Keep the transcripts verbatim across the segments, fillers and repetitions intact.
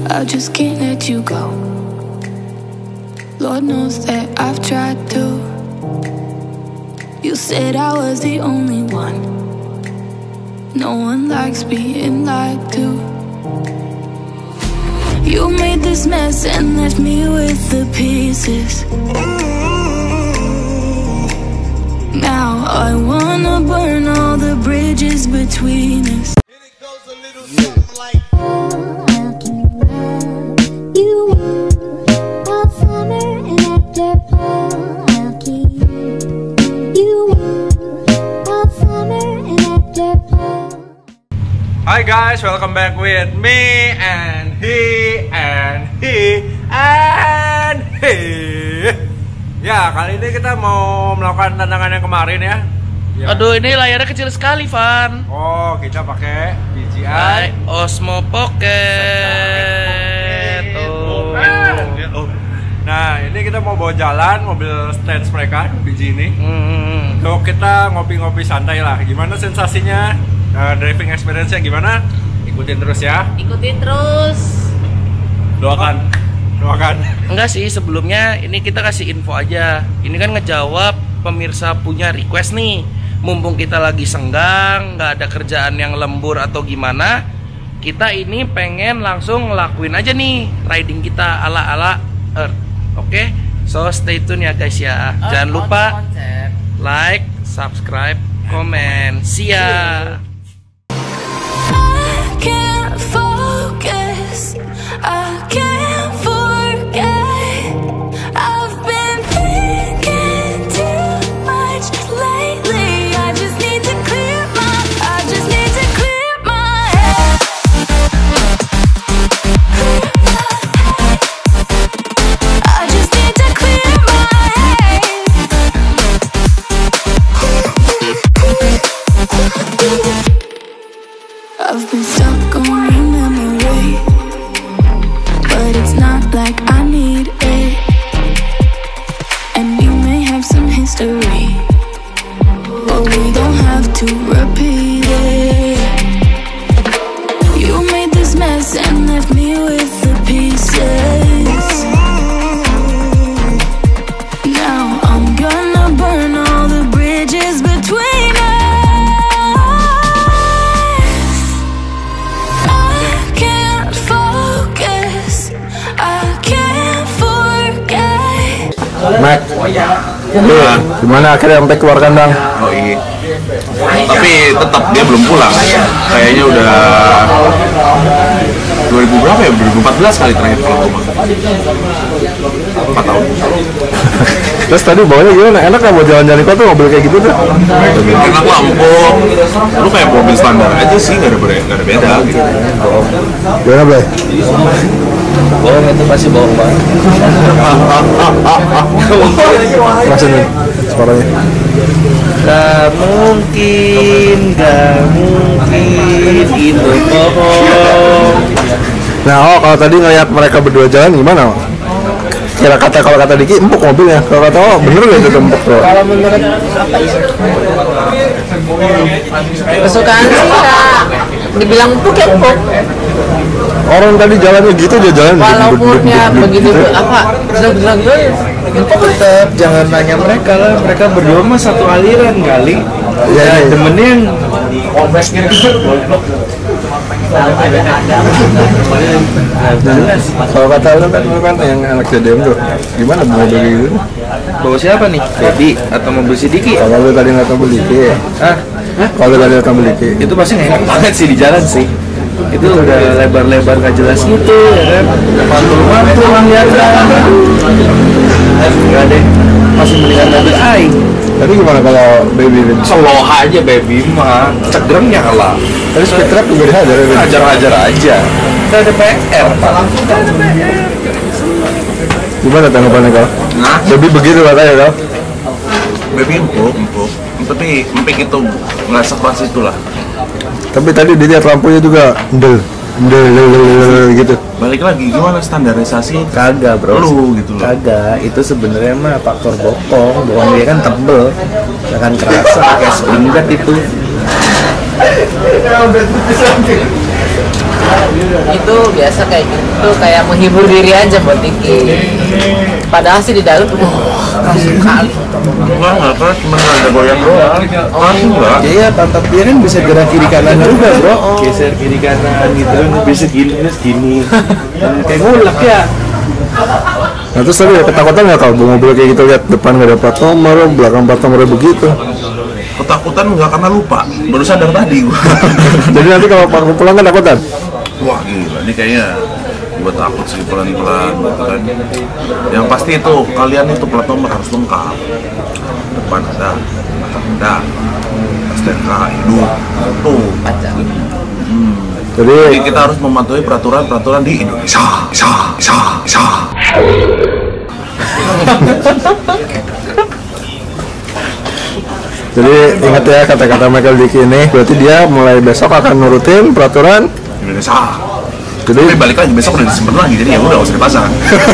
I just can't let you go. Lord knows that I've tried to. You said I was the only one. No one likes being lied to. You made this mess and left me with the pieces. Now I wanna burn all the bridges between us. It goes a little something like Hi guys, welcome back with me and he and he and he. Ya, kali ini kita mau melakukan tantangan yang kemarin ya. Ya. Aduh, ini layarnya kecil sekali, Van. Oh, kita pakai D J I Osmo Pocket. Oh. Nah, ini kita mau bawa jalan mobil Stance mereka D J ini. Hmm. So, kita ngopi-ngopi santai lah. Gimana sensasinya? Uh, driving experience-nya gimana? Ikutin terus ya. Ikutin terus. Doakan. Doakan. Enggak sih, sebelumnya ini kita kasih info aja. Ini kan ngejawab pemirsa punya request nih. Mumpung kita lagi senggang, nggak ada kerjaan yang lembur atau gimana, kita ini pengen langsung ngelakuin aja nih riding kita ala-ala Earth. Oke? Okay? So stay tune ya guys ya. Jangan lupa like, subscribe, komen. See ya. I can't forget. I've been thinking too much lately. I just need to clear my, I just need to clear my head. I just need to clear my head. I've been stuck on your memory, but it's not like I need it. And you may have some history, but we don't have to repeat it. You made this mess and left me with the pieces. Now I'm gonna burn all the bridges between us. Mac, nah, gimana akhirnya sampai keluar kandang? Oh iya. Tapi tetap dia belum pulang. Kayaknya udah dua ribu berapa ya? dua ribu empat belas kali terakhir pulang rumah. empat tahun. Terus tadi bawanya gimana? Enak nggak buat jalan-jalan kota mobil kayak gitu tuh? Enak lah, empuk. Lu kayak mobil standar aja sih, nggak ada beda, nggak ada beda gitu. Gimana, Blay? Bohong, itu pasti bohong banget. Masih nih suaranya. Gak mungkin, gak mungkin itu bohong. Nah, oh kalau tadi ngeliat mereka berdua jalan gimana? Kira kata kalau kata Diki empuk mobilnya, kalau kata oh bener gak itu empuk tuh? Kalau menurut apa ya? Kesukaan sih Kak. Dibilang empuk ya empuk. Orang tadi jalannya gitu dia jalan. Walaupun ya begitu apa? Jelang-jelang tuh Empuk tetap, jangan tanya mereka lah. Mereka berdua mah satu aliran kali. Ya, ya, ya. Temennya yang kalau kata lu kan lu kan yang anak C D M tuh gimana mobil kayak gitu? bawa siapa nih? Baby atau mobil si Diki? Kalau lu tadi nggak tahu beli Diki, Hah? kalau lu tadi nggak tahu beli Diki, Itu pasti nggak enak banget sih di jalan sih. Itu udah lebar-lebar nggak jelas gitu ya kan? Mantul-mantul lah ya kan? Nggak deh, masih mendingan mobil aing. tapi gimana kalau baby? Slow aja baby mah, cegrengnya kalah. Tadi speed trap juga dihajar ya? Hajar-hajar aja. Kita ada P R, Pak. Gimana tanggapannya kau? Nah, Baby begitu katanya kau? baby empuk, empuk. Tapi empik itu nggak sekelas itulah. Tapi tadi dilihat lampunya juga ndel, ndel, ndel, ndel, gitu. Balik lagi gimana standarisasi? Kagak bro, Lu gitu loh. kagak. Itu sebenarnya mah faktor bokong. Bokong dia kan tebel, ya kan kerasa kayak spring guard itu. itu biasa kayak gitu, kayak menghibur diri aja buat Diki. Padahal sih di dalam uh, langsung kali. Enggak, enggak, kan cuma ada goyang doang. Langsung enggak. Iya, pantat dia kan bisa gerak kiri kanan juga, bro. Geser kiri kanan gitu kan, bisa gini terus gini. Kayak ngulek ya. Nah terus tadi ya, ketakutan nggak kalau bawa mobil kayak gitu, lihat depan nggak ada plat nomor, belakang plat nomornya begitu. Ketakutan enggak karena lupa. Baru sadar tadi gua. Jadi nanti kalau parkir pulang kan takutan? Wah gila, ini kayaknya gua takut sih pelan-pelan gitu kan. Yang pasti itu kalian itu plat nomor harus lengkap. Depan ada, belakang ada, S T N K hidup, tuh. Hmm. Jadi, Jadi kita harus mematuhi peraturan-peraturan di Indonesia. Sah, sah, sah. jadi ingat ya kata-kata Michael Diki ini, berarti dia mulai besok akan nurutin peraturan Indonesia. Jadi Tapi balik lagi besok udah disimpan lagi, jadi ya udah nggak usah dipasang.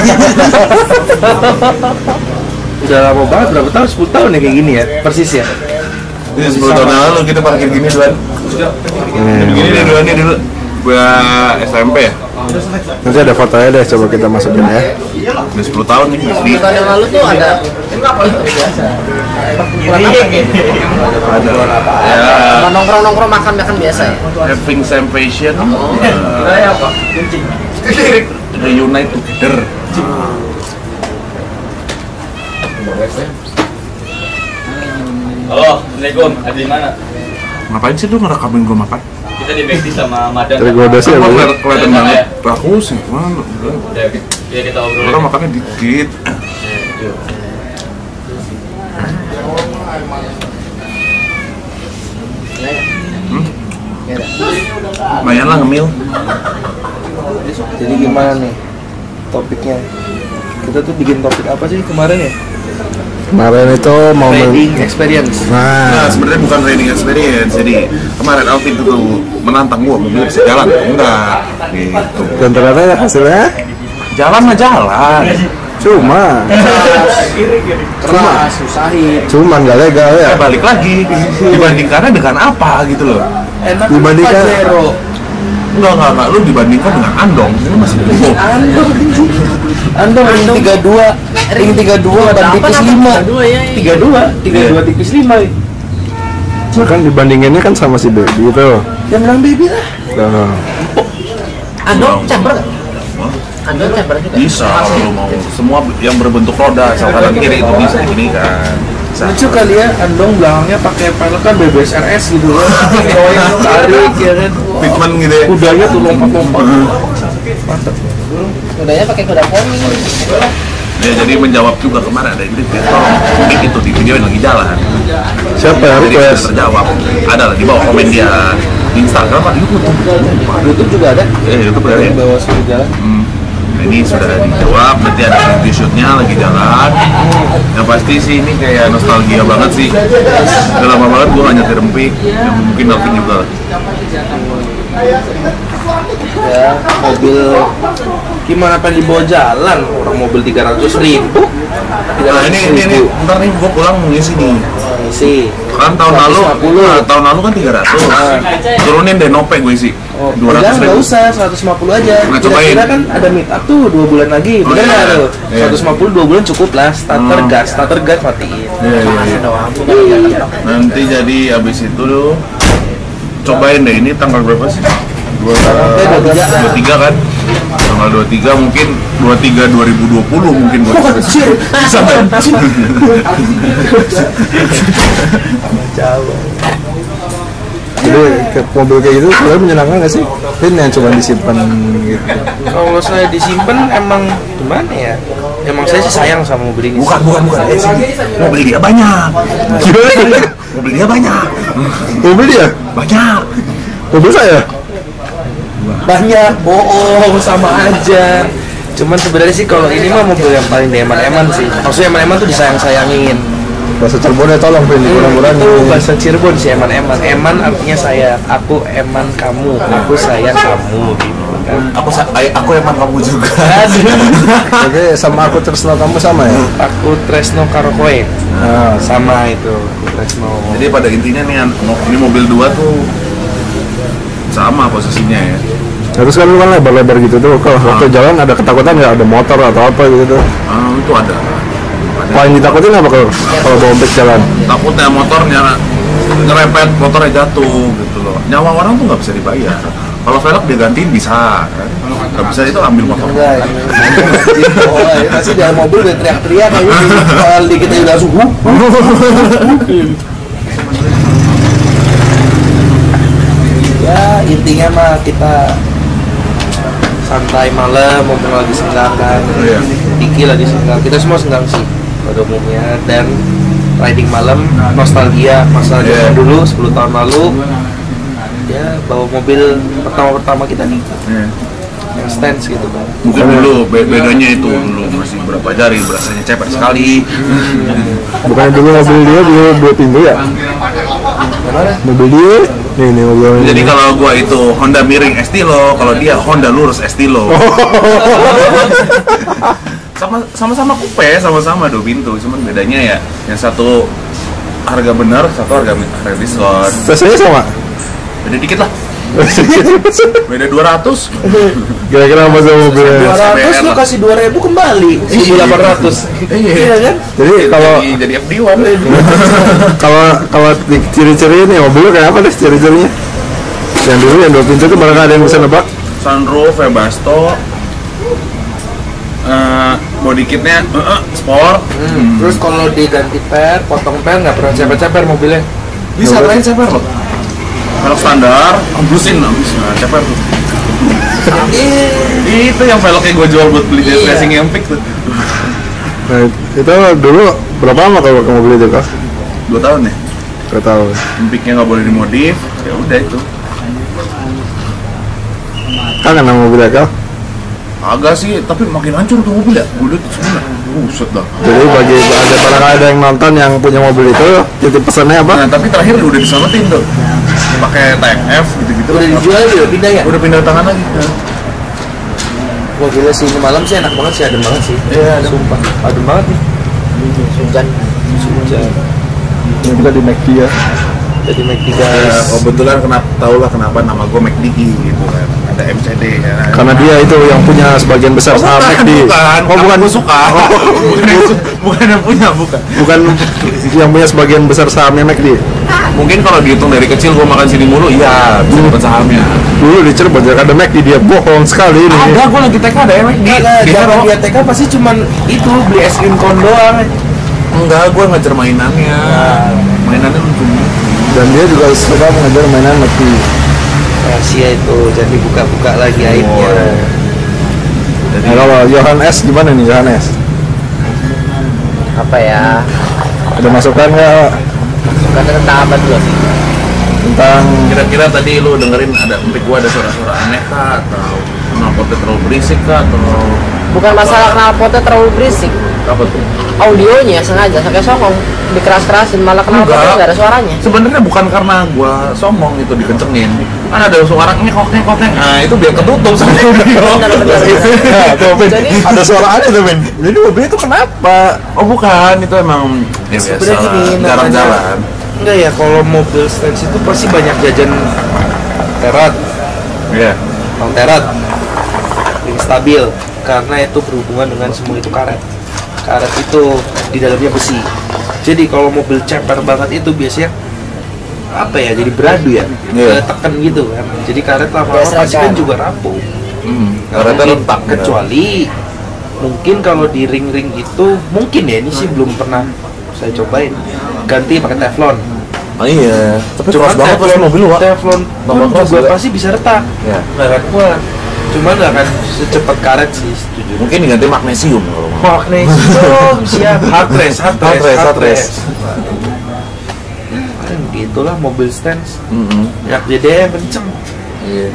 Udah lama banget, berapa tahun? sepuluh tahun ya kayak gini ya, persis ya. Ini sepuluh tahun yang lalu kita parkir gini Duan. hmm, Begini nih Duan nih dulu. Gua S M P ya. nanti ada fotonya deh, coba kita masukin ya. Udah sepuluh tahun nih. Di Tahun yang lalu tuh ada ada ya nongkrong-nongkrong makan-makan biasa ya. having same passion. Uh, reunite together. Halo, Assalamualaikum. Ada di mana? Ngapain sih lu ngerekamin gua makan? Kita di backstage sama Madan. Dari gua udah sih ya, Gua Bu. kelihatan kelihatan banget. Aku sih, mana? Udah, ya kita obrolin. Orang makannya dikit. Hmm? Lumayan lah ngemil. Jadi gimana nih topiknya? Kita tuh bikin topik apa sih kemarin ya? Kemarin itu mau Riding experience. Nah, Nah, sebenarnya bukan riding experience. Jadi kemarin Alvin itu tuh menantang gua, mobil bisa jalan atau enggak gitu. dan ternyata ya hasilnya Jalan mah jalan. cuma Keras, susahin. cuma nggak legal ya. Eh, balik lagi dibandingkannya dengan apa gitu loh. Enak Dibandingkan- Pajero. Enggak, enggak, enggak. Lu dibandingkan dengan Andong, ini masih cukup. Andong. Andong ring tiga puluh dua, ring tiga puluh dua ban tipis lima. tiga puluh dua, tiga puluh dua tipis lima. Bahkan dibandinginnya kan sama si Baby itu. Yang bilang baby lah. Nah, Andong Wow. chamber nggak? Andong chamber juga. Bisa kalau lu mau. Semua yang berbentuk roda, asal kanan kiri itu bisa gini kan. Bisa. Lucu kali ya, Andong belakangnya pakai pelek kan B B S R S gitu loh. Koin tarik ya kan. Fitment gitu ya. Kudanya tuh lompat-lompat. Mantap. Kudanya pakai kuda poni. Ya, jadi menjawab juga kemarin ada yang kritik, tolong mungkin itu di video yang lagi jalan. siapa yang Jadi tidak request? terjawab. Ada lah di bawah komen dia di Instagram atau di YouTube. YouTube juga ada. Eh, YouTube ada ya. Bawa sepuluh jalan. Hmm. Nah, ini sudah dijawab, nanti ada review shootnya lagi jalan. Yang pasti sih ini kayak nostalgia banget sih. Udah lama banget gue gak nyetir empik, yang mungkin Alvin juga lah. Ya, mobil gimana pengen dibawa jalan? Orang mobil tiga ratus ribu. Nah ini, ini, ini, ntar nih gue pulang ngisi nih. Isi. Kan tahun lalu, seratus lima puluh. nah, tahun lalu kan tiga ratus. Turunin deh nope gue isi. Oh, dua ratus enggak, nggak ribu. usah, seratus lima puluh aja. Nah, Kira-kira cobain. kan ada meet up tuh dua bulan lagi, Oh, bener iya. nggak tuh? Iya. seratus lima puluh dua bulan cukup lah, starter Hmm. gas, starter gas matiin. Iya, iya, iya. Nanti jadi abis itu tuh cobain deh, ini tanggal berapa sih? Dua, dua tiga kan? Tanggal dua tiga mungkin dua tiga dua ribu dua puluh mungkin gue bisa kan? Jadi ke- mobil kayak gitu sebenarnya menyenangkan nggak sih? Ini yang cuma disimpan gitu. Kalau saya disimpan emang gimana ya? Emang saya sih sayang sama mobil ini. Bukan, bukan, bukan. Eh, sini. Mobil dia banyak. Gimana? Mobil dia banyak. Mobil dia? Banyak. Mobil saya? Banyak, bohong sama aja. Cuman sebenarnya sih kalau ini mah mobil yang paling eman-eman sih. Maksudnya eman-eman tuh disayang-sayangin. Bahasa Cirebonnya tolong Vin, kurang-kurang Itu bahasa Cirebon sih, eman-eman. Eman artinya sayang. Aku eman kamu, aku sayang kamu gitu kan. Aku sa- ay- aku emang kamu juga. Jadi sama aku tresno kamu sama ya? Aku Tresno Karakoe. Nah, Sama itu, aku Tresno. Jadi pada intinya nih, an- ini mobil dua tuh sama posisinya ya. Terus kan lu kan lebar-lebar gitu tuh, kalau waktu jalan ada ketakutan nggak ada motor atau apa gitu? Ah, itu ada. Paling ditakutin apa kalau kalau bawa bek jalan? Takutnya motornya ngerepet, motornya jatuh gitu loh. Nyawa orang tuh nggak bisa dibayar. Kalau velg digantiin bisa, kan? Nggak bisa itu ambil motor. Enggak, oh, ya, pasti di dalam mobil udah teriak-teriak kayaknya kalau dikit aja udah suhu. Ya intinya mah kita santai malam, mumpung lagi senggang kan. Iya. Diki lagi senggang, kita semua senggang sih pada umumnya. Dan riding malam, nostalgia masa Yeah. zaman dulu sepuluh tahun lalu. Ya bawa mobil pertama-pertama kita nih, Iya. yang stance gitu kan. Mungkin dulu be- bedanya itu dulu masih berapa jari, berasanya cepet sekali. Bukan dulu mobil dia dia dua pintu ya? Gimana? Mobil dia, nih nih mobil. Jadi kalau gua itu Honda miring Estilo, kalau dia Honda lurus Estilo. sama sama-sama coupe, sama-sama dua pintu, cuman bedanya ya yang satu harga benar, satu harga harga diskon. Rasanya sama. Beda dikit lah. Beda dua ratus. Kira-kira apa sama mobilnya? dua ratus lu kasih dua ribu kembali seribu delapan ratus. Iya kan? Jadi kalau jadi, jadi F D satu. kalau kalau di- ciri-ciri ini mobilnya kayak apa deh ciri-cirinya? Yang dulu yang dua pintu itu barangkali ada yang bisa nebak. Sunroof, Webasto, uh, body kitnya uh, uh, sport. Hmm. Terus kalau diganti per, potong per nggak pernah ceper-ceper mobilnya. Bisa main ceper loh. Velg standar, ambusin, ambusin, nah, ceper tuh. Itu yang velgnya gue jual buat beli jet racing Empik tuh. Nah, itu dulu berapa lama kalau ke mobil itu kak? Dua tahun ya. Gak tahu. Empiknya nggak boleh dimodif, ya udah itu. Kangen sama mobilnya kak? Agak sih, tapi makin hancur tuh mobil ya. Gue liat sebenarnya, buset dah. Jadi bagi ada barangkali ada yang nonton yang punya mobil itu, titip pesannya apa? Nah, tapi terakhir udah diselamatin tuh. Pakai T F gitu-gitu. Udah dijual udah pindah ya? Udah pindah tangan lagi. Mobilnya sih ini malam sih enak banget sih, adem banget sih. Iya, adem. Sumpah, adem banget nih. Hujan, hujan. Ini kita di McD ya. Jadi McD Ya, guys. kebetulan kenapa tau lah kenapa nama gue McD gitu kan. Ada M C D ya. Karena dia itu yang punya sebagian besar saham McD. Bukan, Oh bukan, gue suka. bukan, yang, bukan yang punya, bukan. bukan yang punya sebagian besar sahamnya McD. Mungkin kalau dihitung dari kecil gue makan sini mulu, iya bisa dapat sahamnya. Dulu di Cirebon ada McD, dia bohong sekali ini. Ada, gue lagi T K ada ya McD. Enggak, Di zaman Hero. dia T K pasti cuman itu beli es krim kon doang. Enggak, gue ngejar mainannya. Mainannya lucu. Dan dia juga suka mengajar mainan McD. Rahasia itu, jadi buka-buka lagi aibnya. Jadi, Nah kalau Johan S gimana nih Johan S? Apa ya? Ada masukan nggak Karena tentang apa tuh? tentang kira-kira tadi lu dengerin ada empik gue ada suara-suara aneh kah? Atau knalpotnya terlalu berisik kah? Atau Bukan masalah knalpotnya terlalu berisik. apa tuh? Audionya sengaja sampai songong dikeras-kerasin, malah knalpotnya nggak ada suaranya. Sebenarnya bukan karena gua songong itu dikencengin. Kan ada suara ngekok ngekok ngekok. Nah, itu biar ketutup sama audio. Nah, tuh, Vin. Jadi- Ada suara aneh tuh Vin. Jadi mobil itu kenapa? Oh, bukan, itu emang ya biasa. Sebenarnya gini, jarang namanya- jalan. Enggak ya, kalau mobil stance itu pasti banyak jajan terat, Iya. bang terat, ring stabil, karena itu berhubungan dengan semua itu karet. Karet itu di dalamnya besi. Jadi kalau mobil ceper banget itu biasanya apa ya? Jadi beradu ya, Iya. tekan gitu kan. Jadi karet lama-lama Gesekan. pasti kan juga rapuh. Hmm, Nggak karetnya mungkin, retak. kecuali mungkin kalau di ring-ring itu mungkin ya, ini sih belum pernah saya cobain, ganti pakai teflon. Oh iya, tapi Cuma keras banget pas mobil lu, Wak. teflon Tambah pun keras juga juga. pasti bisa retak, Ya. nggak akan kuat. Cuma nggak akan secepat karet sih, setuju. Mungkin diganti magnesium kalau mau. Magnesium siap, hard race, hard Hard race, race, hard hard race. race. Kan gitulah mobil stance, Mm-mm. ya J D M kenceng. Iya.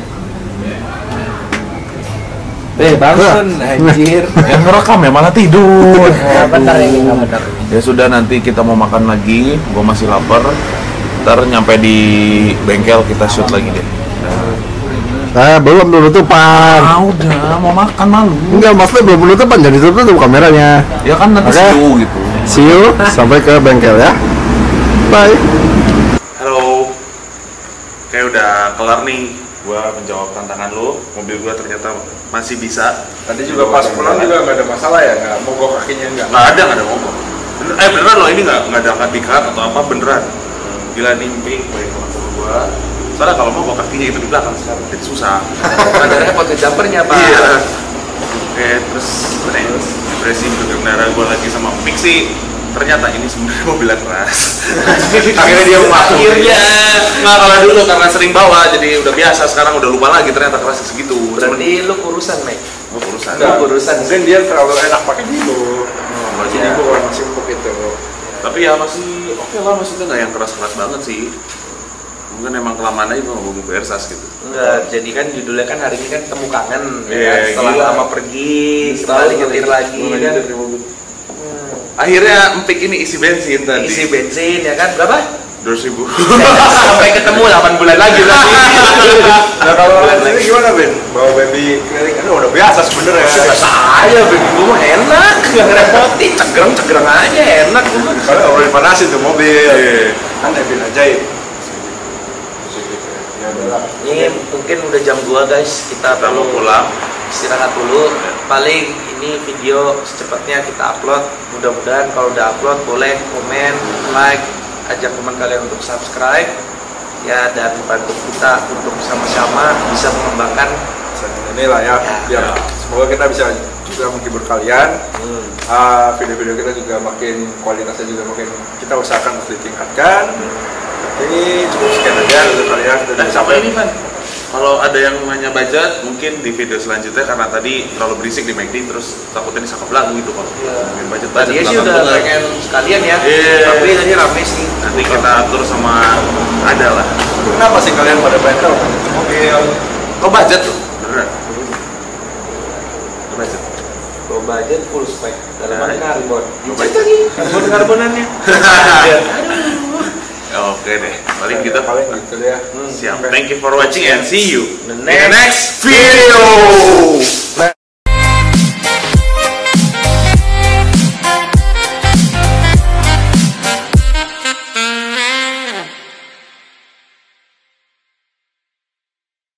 Eh bangun, anjir. Yang ngerekam ya malah tidur. Nggak benar ini, nggak benar. Ya sudah, nanti kita mau makan lagi. Gua masih lapar. Ntar nyampe di bengkel kita shoot lagi deh. Nah, belum penutupan. Ah udah, mau makan malu. Enggak, maksudnya belum penutupan, jadi tutup kameranya. Ya kan nanti Oke. see you gitu. See you, sampai ke bengkel ya. Bye. Halo. Kayak udah kelar nih gua menjawab tantangan lo. Mobil gua ternyata masih bisa. Tadi juga pas pulang juga nggak ada masalah ya, nggak mogok kakinya nggak? Nggak ada, nggak ada mogok. Bener, eh beneran loh, ini nggak nggak ada angkat dikat atau apa, beneran. Gila nimping, baik sama gua. Soalnya kalau mau bawa kakinya itu di belakang sekarang, jadi susah. Ada repot ke jumpernya pak. Iya. Oke, terus terus impresi berkendara gue lagi sama Mixi. Ternyata ini sebenarnya mobil keras. Akhirnya dia mengaku. Akhirnya. Nggak, kalau dulu karena sering bawa, jadi udah biasa. Sekarang udah lupa lagi ternyata kerasnya segitu. Berarti lu kurusan, Mek? Gue urusan. Lu kurusan. Mungkin dia terlalu enak pakai dulu. Oh, Masih iya. ibu orang masih empuk itu. Tapi ya masih oke lah, maksudnya nggak yang keras-keras banget sih. Mungkin emang kelamaan aja mau mobil Versas gitu. Enggak, jadi kan judulnya kan hari ini kan temu kangen ya Iya, kan? Setelah gila. lama pergi, kembali nyetir lagi kan. Akhirnya empik ini isi bensin tadi. Isi bensin ya kan, berapa? dua ratus ribu. Sampai ketemu delapan bulan lagi berarti. Nah kalau ini gimana Ben? Bawa baby keliling kan udah biasa sebenarnya. Saya baby gue mah enak, nggak ngerepotin, cegreng-cegreng aja enak. Kalau udah dipanasin tuh mobil. Kan mobil ajaib. Ya udahlah. Ini mungkin udah jam dua guys, kita Kita mau perlu pulang. istirahat dulu. Paling ini video secepatnya kita upload. Mudah-mudahan kalau udah upload boleh komen, like, ajak teman kalian untuk subscribe ya, dan bantu kita untuk sama-sama bisa mengembangkan Ini lah ya, biar semoga kita bisa juga menghibur kalian. hmm. Ah, video-video kita juga makin kualitasnya juga makin kita usahakan untuk ditingkatkan. Ini cukup sekian aja untuk kalian. Dan sama ini Van, kalau ada yang nanya budget, mungkin di video selanjutnya karena tadi terlalu berisik di McD, terus takutnya disangkap lagu gitu kalau ngomongin budget budget. Tadinya sih udah pengen sekalian ya, Iya. tapi tadi rame sih. Nanti kita atur sama ada lah. Kenapa sih kalian pada battle mobil? Oh budget tuh, beneran. Budget. Low budget full spec, dalaman Nah, karbon. low Dicek budget. lagi karbon-karbonannya. Oke deh, paling kita paling gitu ya. siap. Thank you for watching and see you The in the next video.